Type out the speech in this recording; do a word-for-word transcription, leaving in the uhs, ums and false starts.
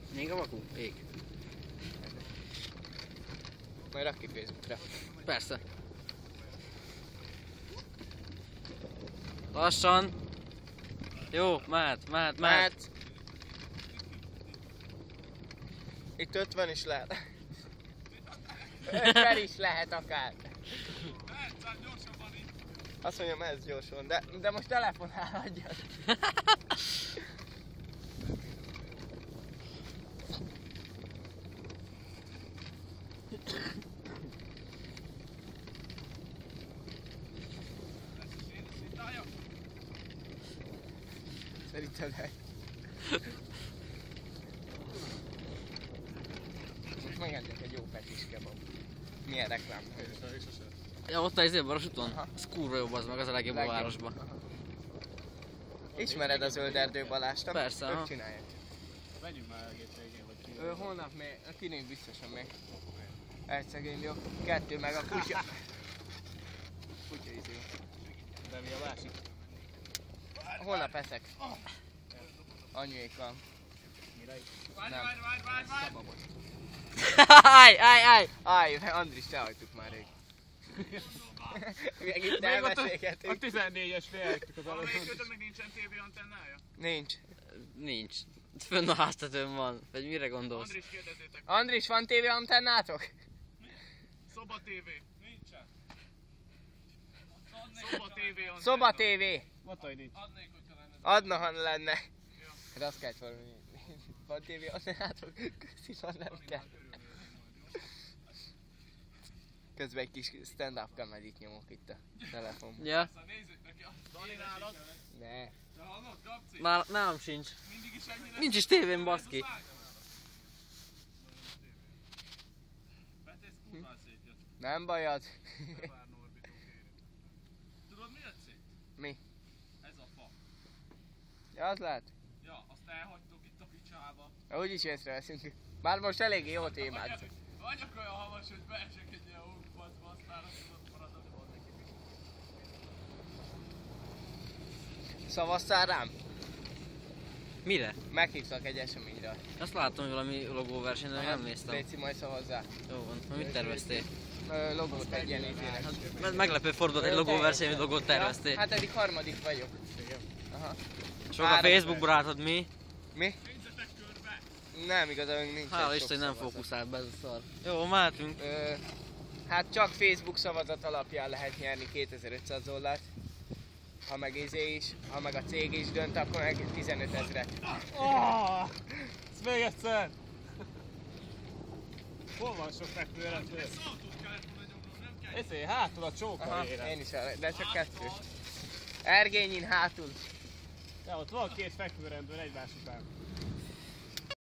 Még a vakú? Ég. Majd rak ki Facebookra. Persze. Lassan. Jó, mehet, mehet, mehet. Hát. Itt ötven is lehet. ötven is lehet akár. Azt mondja, mehetsz gyorsan, de, de most telefonál, hagyjad. Szerintem lehet. Most megentek egy jó petis kebab. Milyen reklám? Ja, ott a izé Baros úton? Ez kurva jobb, az meg az a legjobb a városban. Ismered a Zöld Erdő Balást, nem? Persze, Ők aha. csinálják. Vegyünk már egész végén, hogy ki. Ő holnap még, kinőtt biztosan még. Egy szegény jó, kettő meg a kutya. Kutya izé. De mi a másik? Holnap eszek. Anyuékkal. Mire is? Nem. Szababot. Áj, áj, áj! Áj, Andris, te hagytuk már rég. Még itt Még ott a, elbeszélgetünk. a tizennégyesnél elhagytuk az alatt. Valamelyikőtöknek nincsen tévé antennája? Nincs. Nincs. Fönn a háztetőn van. Vagy mire gondolsz? Andris, kérdezzétek. Andris, van tévé antennátok? Szoba tévé. Nincsen. Szoba tévé antenna. Szoba tévé. Mondta, hogy nincs. Adnék, hogyha lenne. Adna, ha lenne. Hát azt kellett valami. Van tévé antennátok? Köszi, van, nem kell. Közben egy kis stand-up comedy-t nyomok itt a telefonban. Ja? Nézzük neki. Dani nálad. Ne. Te hallod, Gabci? Nál, nálam sincs. Mindig is ennyire... Nincs is tévén, baszki. Betész kurván szétjött. Nem bajod. Vár Norbit, oké. Tudod mi ötszik? Mi? Ez a fa. Ja, az lehet. Ja, azt elhagytok itt a picsába. Úgyis észreveszünk. Bár most eléggé jó témád. Vagyok olyan havas, hogy beesek egy ilyen hókupacba, aztán azt tudod maradni, hogy neki is. Szavaztál rám? Mire? Meghívtak egy eseményre. Azt láttam, hogy valami logóverseny, de még nem néztem. Léci, majd szavazzál. Jó van. Na, mit terveztél? Ö, Logót egy ilyen izének. Me- Meglepő fordulat egy logóverseny, hogy logót terveztél. Hát eddig harmadik vagyok. Aha. Sok a három Facebook perc. barátod, mi? Mi? Nézzetek körbe! Nem, igazából nincs. Hála egy Isten, sok nem szavazat. fókuszált be ez a szar. Jó, mehetünk. Ö, hát csak Facebook szavazat alapján lehet nyerni kétezer-ötszáz dollárt. Ha meg izé is, ha meg a cég is dönt, akkor meg tizenöt ezret. Oh! Ez még egyszer! Hol van sok fekvőrendő? Szaltót kellett volna nyomnom, nem kell? Ezért hátul a csóka Aha, érem. én is arra, de csak kettő. Ergényin hátul. Ja, ott van két fekvőrendőr egymás után.